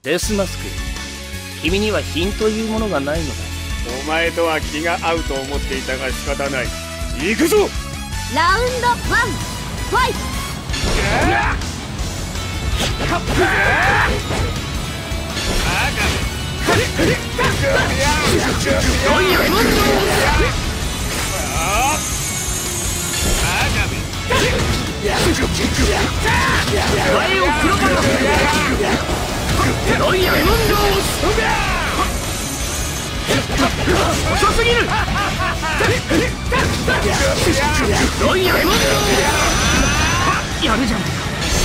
デスマスク、君には品というものがないのだ。 お前とは気が合うと思っていたが仕方ない。行くぞ。 ラウンド1、ファイト。 前を黒バラ。ロイヤルムンド遅すぎる。ロイヤルムンドやるじゃないか。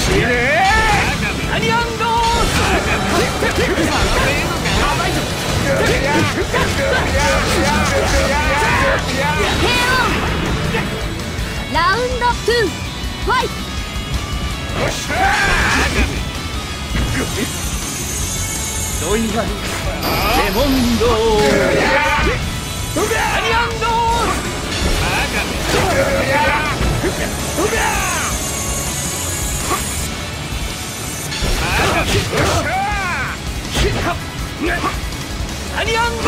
何アンドラウンド2、ファイト。 ロイヤルレモンド何アンド何アンド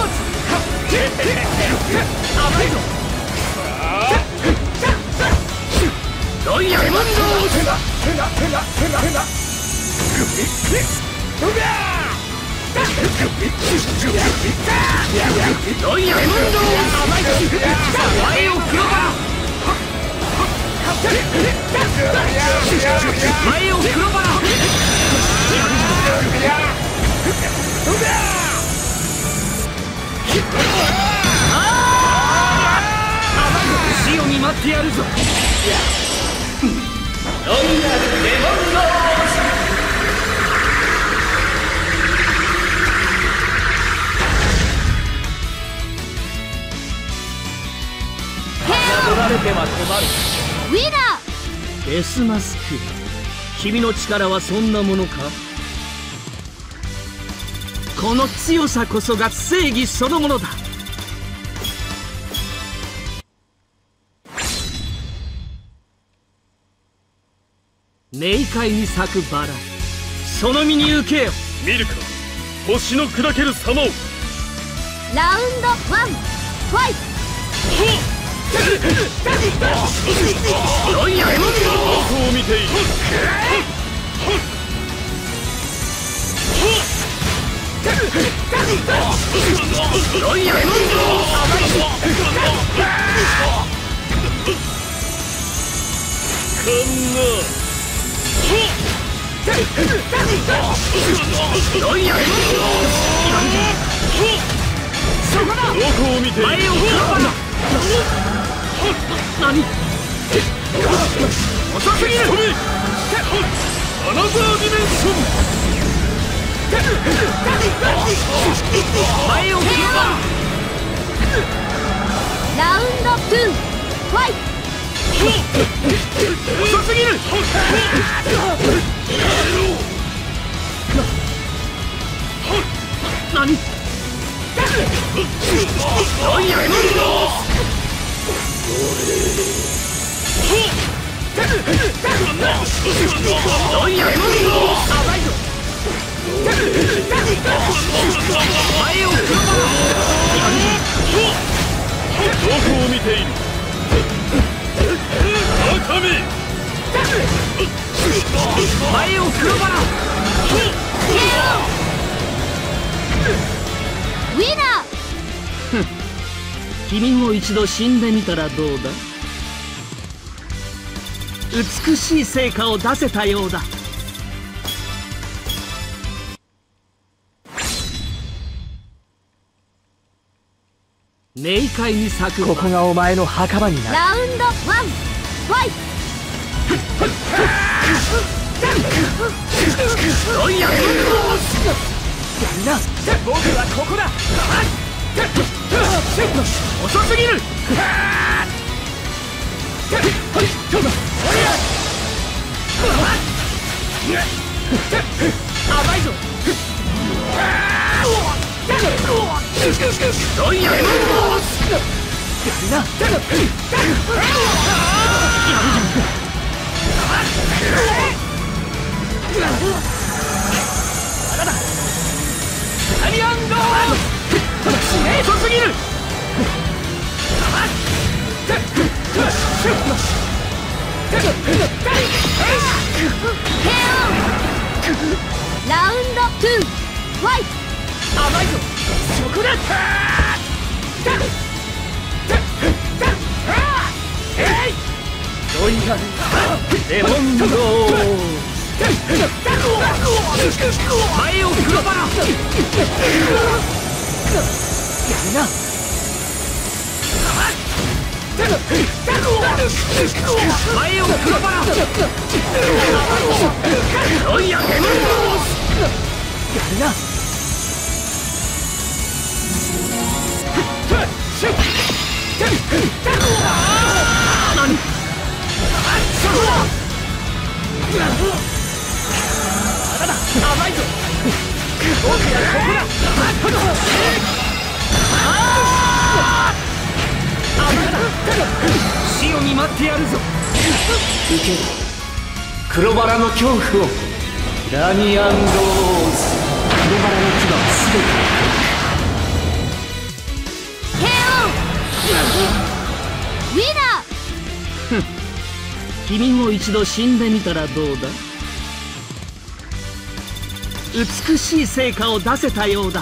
甘いぞ。ロイヤルモンドロイヤルモンド甘いぞ。前を黒バラ。前を黒バラ。死を見舞ってやるぞ。ロイヤルレモンド取られては困る。 ウィナー。デスマスク、君の力はそんなものか。この強さこそが正義そのものだ。明快に咲くバラ、その身に受けよ。 見るか、星の砕ける様を。 ラウンド1、ファイト。 ロイヤルモンドどこを見ている。 ロイヤルモンドロイヤルモンドそこだ。 どこを見ている。 前を黒バラ。何遅すぎる。アナザーディメンション。前を黒バラ。 ラウンド2、ファイト。 遅すぎる。何ロイヤルモンドロイヤルモンド甘いぞ。前を黒バラ。 どこを見ている。赤身。 前を黒バラ。 ウィナー。 君も一度死んでみたらどうだ。美しい成果を出せたようだ。明快に咲く。 ここがお前の墓場になる。 ラウンド1、ファイト。 ロイヤルモンドやるな。僕はここだ。 遅すぎる。甘いぞ。ロイヤルモンドやるな。やるじゃん。まだだ。 ンド前を黒バラやるな。 前を黒バラロイヤルやるな。 何甘いぞ。僕がここだ。 死を見舞ってやるぞ。 受ける黒バラの恐怖を。ラニアンドーズ。黒バラの牙は全てウィナー。 君も一度死んでみたらどうだ。美しい成果を出せたようだ。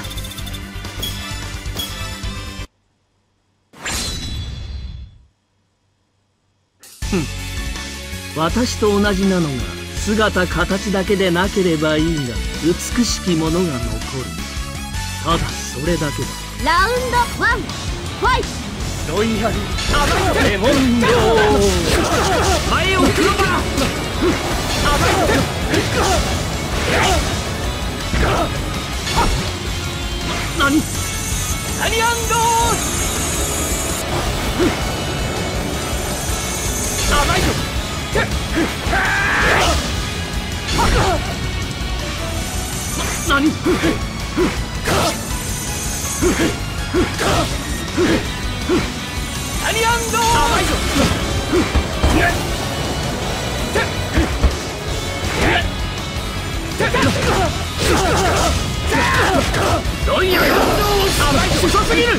私と同じなのが姿形だけでなければいいが美しきものが残る。ただそれだけだ。 ラウンド1ファイト。 ロイヤルレモンド前を黒バラ何ラニアンドーズ。甘いぞ。 何ラニアンドーズ。甘いぞ。 ロイヤル遅すぎる。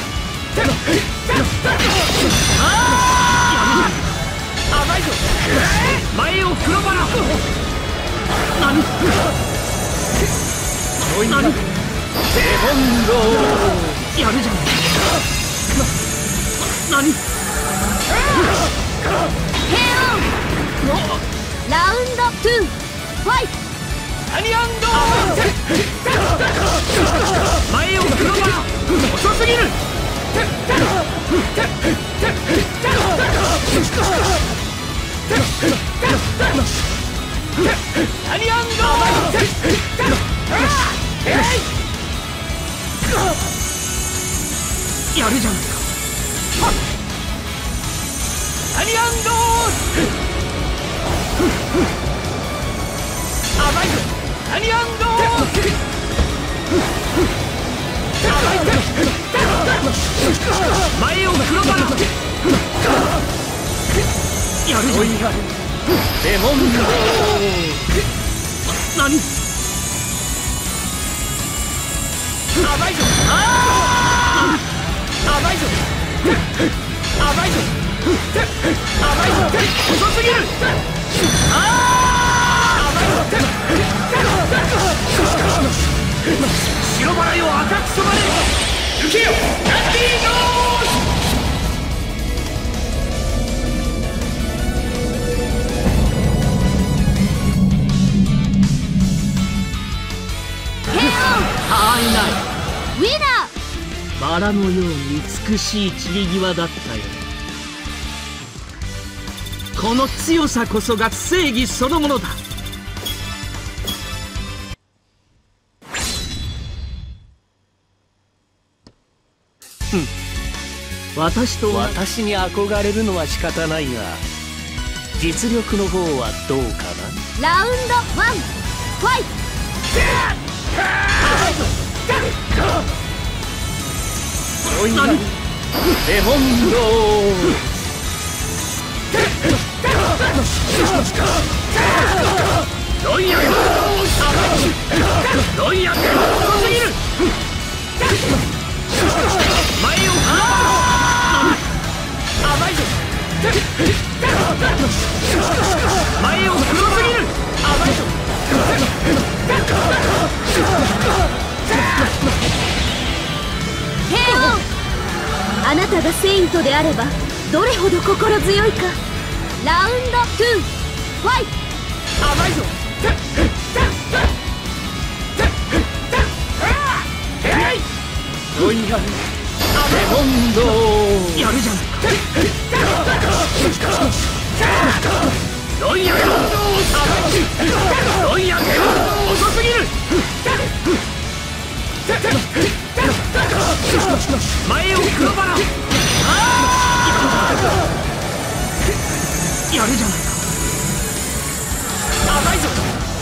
甘いぞ。 前を黒バラ何レモンドやるじゃない。何ラウンド2ファイト。 ラニアンド前を黒バラ遅すぎる。 ラニアンドやるじゃないか。 ラニアンド甘いぞ。ラニアンド前を黒バラやるじゃないか。 レモンド何甘いぞ。甘いぞ。甘いぞ。甘いぞ。 遅すぎる。白バラよ赤く染まれ。 受けよラッキーノ範囲内ウィナー。 バラのように美しい散り際だったよ。この強さこそが正義そのものだ。 私に憧れるのは仕方ないが実力の方はどうかな。 ラウンド1ファイト。 何レモンドロイヤルロイヤル遅すぎる。前を甘いぞ。 前を黒すぎる。 甘いぞ。 平穏。あなたがセイントであればどれほど心強いか。ラウンド2ファイト。 甘いぞ。ロイヤルレモンドやるじゃないか。ロイヤルロイヤル遅すぎる。前を黒バラやるじゃないか。甘いぞ。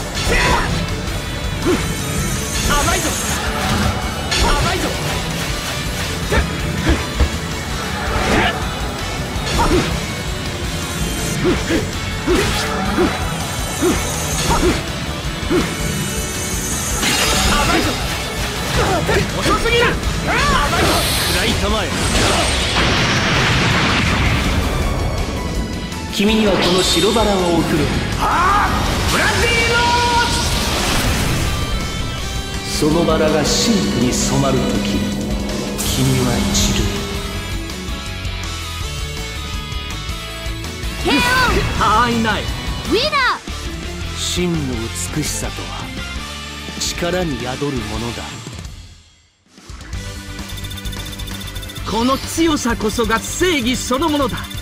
甘いぞ。甘いぞ。甘いぞ。遅すぎる。甘いぞ。暗い玉へ。 君にはこの白バラを送る。 ブラジーノそのバラが深紅に染まるとき、君は散る。 はいない。 ウィナー。 真の美しさとは力に宿るものだ。 この強さこそが正義そのものだ。